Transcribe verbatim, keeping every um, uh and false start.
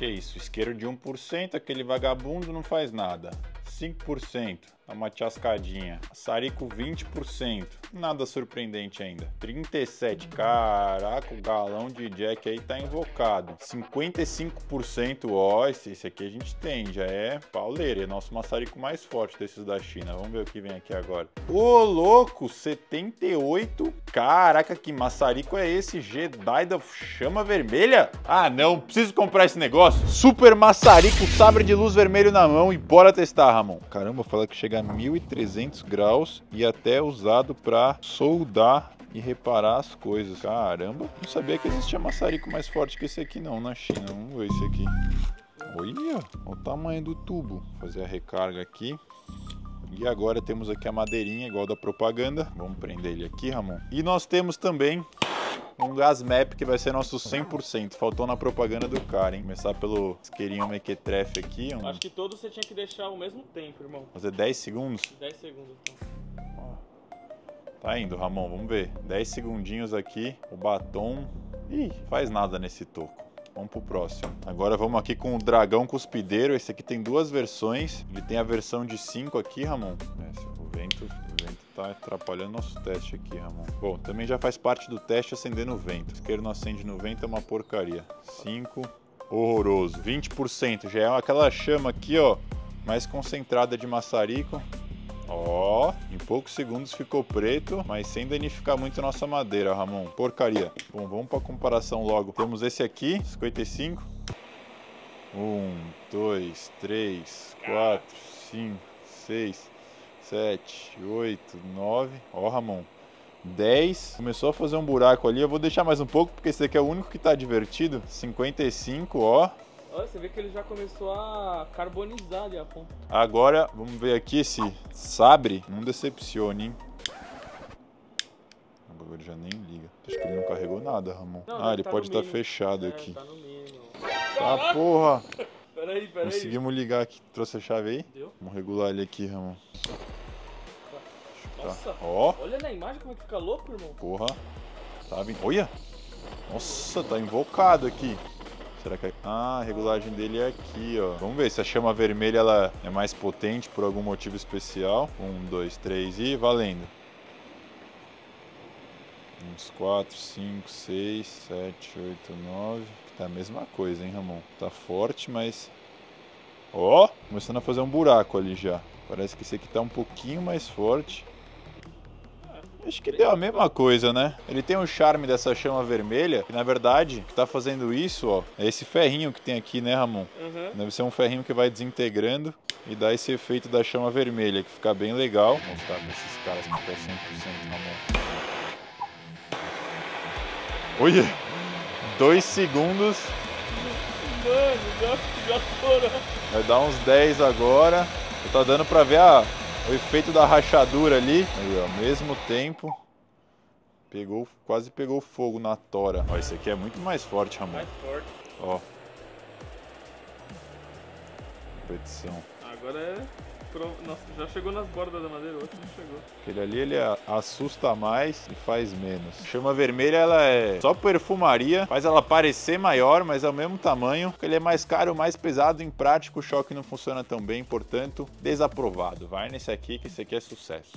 Que isso, isqueiro de um por cento, aquele vagabundo não faz nada. cinco por cento, dá uma chascadinha. Maçarico vinte por cento, nada surpreendente ainda. trinta e sete, caraca, o galão de Jack aí tá invocado. cinquenta e cinco por cento, ó, esse, esse aqui a gente tem, já é pauleira, é nosso maçarico mais forte desses da China. Vamos ver o que vem aqui agora. Ô, louco, setenta e oito, caraca, que maçarico é esse? Jedi da chama vermelha? Ah, não, preciso comprar esse negócio. Super maçarico, sabre de luz vermelho na mão e bora testar, Ramon. Caramba, fala que chega a mil e trezentos graus e até é usado para soldar e reparar as coisas. Caramba, não sabia que existia maçarico mais forte que esse aqui não na China. Vamos ver esse aqui. Olha, olha o tamanho do tubo. Vou fazer a recarga aqui. E agora temos aqui a madeirinha igual da propaganda. Vamos prender ele aqui, Ramon. E nós temos também um gas map que vai ser nosso cem por cento. Faltou na propaganda do cara, hein? Começar pelo isqueirinho mequetrefe aqui. Um... Acho que todos você tinha que deixar ao mesmo tempo, irmão. Fazer dez segundos? dez segundos, então. Tá indo, Ramon, vamos ver. dez segundinhos aqui. O batom... Ih, faz nada nesse toco. Vamos pro próximo. Agora vamos aqui com o dragão cuspideiro. Esse aqui tem duas versões. Ele tem a versão de cinco aqui, Ramon. Esse, o vento... O vento tá atrapalhando nosso teste aqui, Ramon. Bom, também já faz parte do teste acender no vento. O isqueiro não acende no vento, é uma porcaria. cinco, horroroso. vinte por cento, já é aquela chama aqui, ó, mais concentrada de maçarico. Ó, em poucos segundos ficou preto, mas sem danificar muito nossa madeira, Ramon. Porcaria. Bom, vamos para comparação logo. Temos esse aqui, cinquenta e cinco. um, dois, três, quatro, cinco, seis... sete, oito, nove, ó, Ramon, dez, começou a fazer um buraco ali, eu vou deixar mais um pouco, porque esse aqui é o único que tá divertido, cinquenta e cinco, ó. Olha, você vê que ele já começou a carbonizar ali a ponta. Agora, vamos ver aqui esse sabre, não decepcione, hein. O bagulho já nem liga, acho que ele não carregou nada, Ramon. Não, ah, ele tá pode estar tá fechado é, aqui. Tá no mínimo. Tá, porra. Peraí, peraí. Conseguimos ligar aqui, trouxe a chave aí? Deu? Vamos regular ele aqui, Ramon. Nossa, ó. Olha na imagem como é que fica louco, irmão. Porra. Tá bem. Olha. Nossa, tá invocado aqui. Será que... Ah, a regulagem dele é aqui, ó. Vamos ver se a chama vermelha ela é mais potente por algum motivo especial. Um, dois, três e valendo. Uns quatro, cinco, seis, sete, oito, nove. Tá a mesma coisa, hein, Ramon? Tá forte, mas... Ó, começando a fazer um buraco ali já. Parece que esse aqui tá um pouquinho mais forte. Acho que deu a mesma coisa, né? Ele tem um charme dessa chama vermelha, que na verdade, o que tá fazendo isso, ó, é esse ferrinho que tem aqui, né, Ramon? Uhum. Deve ser um ferrinho que vai desintegrando e dá esse efeito da chama vermelha, que fica bem legal. Vou mostrar pra esses caras que tá cem por cento, Ramon. Olha! Dois segundos. Mano, já, já foram. Vai dar uns dez agora. Tá dando pra ver a... o efeito da rachadura ali. Aí, ó, ao mesmo tempo, pegou, quase pegou fogo na tora. Ó, esse aqui é muito mais forte, Ramon. Mais forte. Ó. Competição. Agora é... Nossa, já chegou nas bordas da madeira, o outro não chegou. Aquele ali, ele assusta mais e faz menos. Chama vermelha, ela é só perfumaria, faz ela parecer maior, mas é o mesmo tamanho. Ele é mais caro, mais pesado, em prática o choque não funciona tão bem, portanto, desaprovado. Vai nesse aqui, que esse aqui é sucesso.